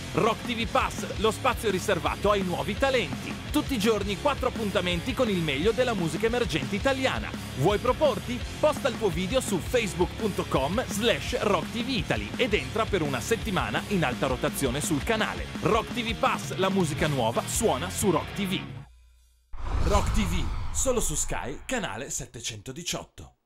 Rock TV Pass, lo spazio riservato ai nuovi talenti. Tutti i giorni 4 appuntamenti con il meglio della musica emergente italiana. Vuoi proporti? Posta il tuo video su facebook.com/RockTVItaly ed entra per una settimana in alta rotazione sul canale. Rock TV Pass, la musica nuova suona su Rock TV. Rock TV, solo su Sky, canale 718.